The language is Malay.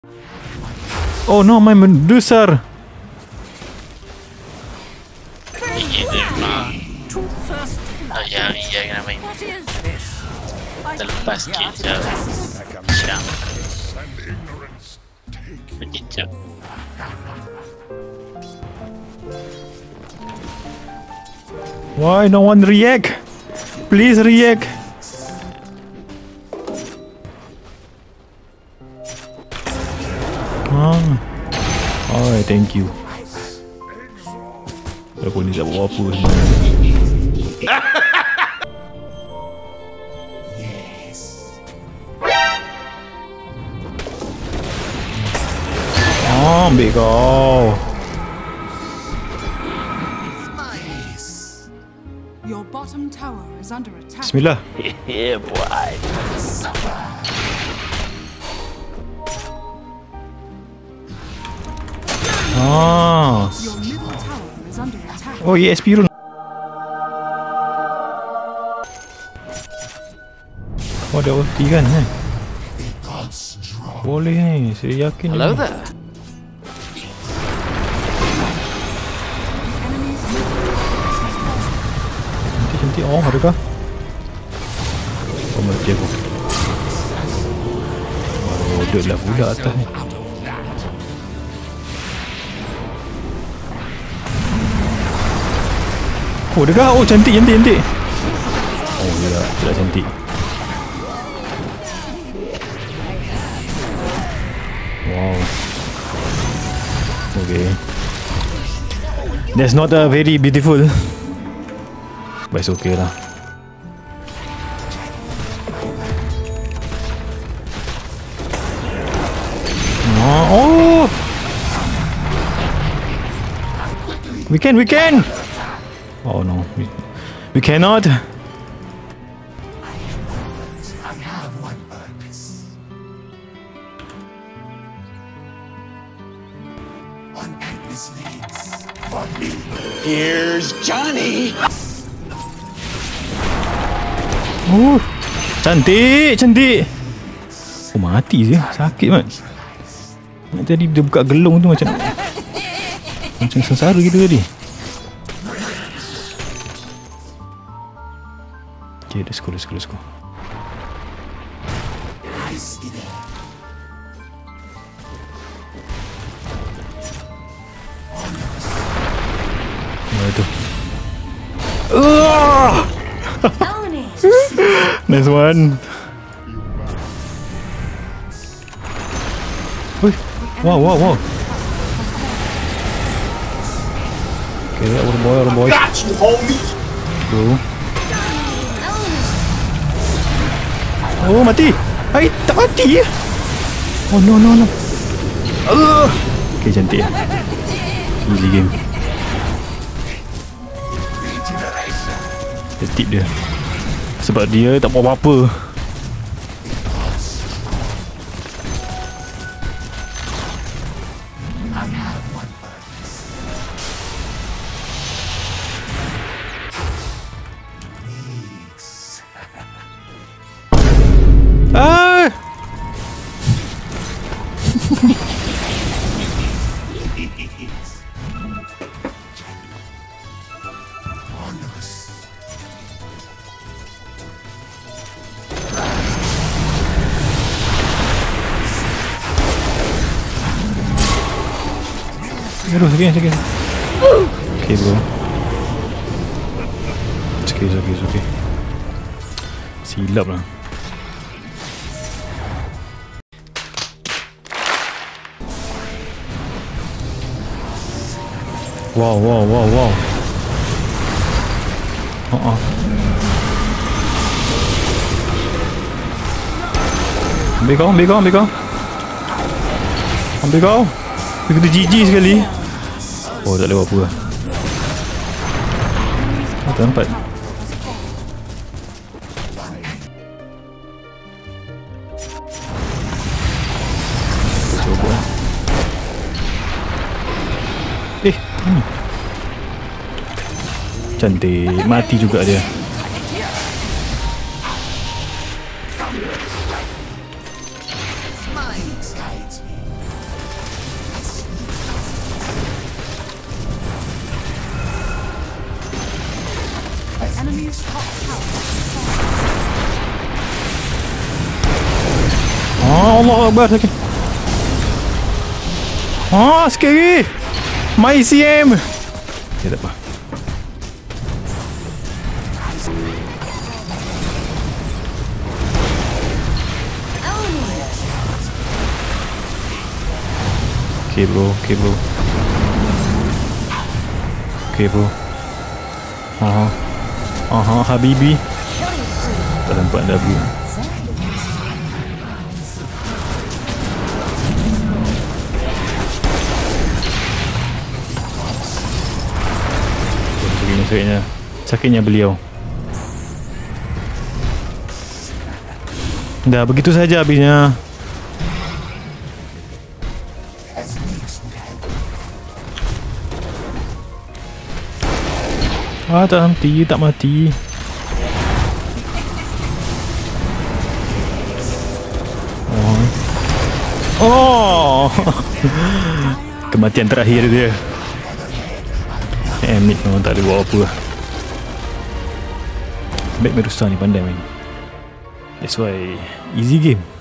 Oh no, main besar. Yang kena main. Terlepas kita Syam Berjejak. Why no one react? Please react. Oh, thank you. Aku ni tak buat apa sebenarnya. Ambil kau. Your bottom tower is under attack. Bismillah. Yeah, boy. Your middle tower is under attack. Oh, ESP run. Oh, ada ulti kan? Boleh ni, saya yakin. Hello there. Cantik. Oh, ada kah? Oh, mati aku. Oh, duduk lah pula atas ni. Oh, ada kah? Oh, cantik. Oh, dia cantik. Wow. Okay. That's not very beautiful. But it's okay lah. Oh! We can! Oh no. We cannot! Here's Johnny. Oh, cantik. Oh, mati je. Sakit mat. Tadi dia buka gelung tu macam sengsara gitu tadi. Okay, let's go. Itu. Nice one. Wow. Okay, orang boy. Got you, homie. Bro. Oh, mati. Hai, tak mati. Oh no. Okay, cantik. Easy game. Tip dia. Sebab dia tak buat apa-apa. Aduh, sakit. Okay bro. It's okay. Silap lah. Wow. Ambil kau. Dia kena GG sekali. Oh, tak lewat apa lah. Tempat. Coba. Cantik. Mati juga dia. Allah Akbar, sakit. Sikit lagi. My CM. Ya, tak apa. Okay bro. Habibi. Tak nampak W. Sakitnya beliau. Dah begitu saja habisnya. Tak mati. Kematian terakhir dia. Minit memang tak ada buat apa lah. Baik Merusa ni pandai main. That's why easy game.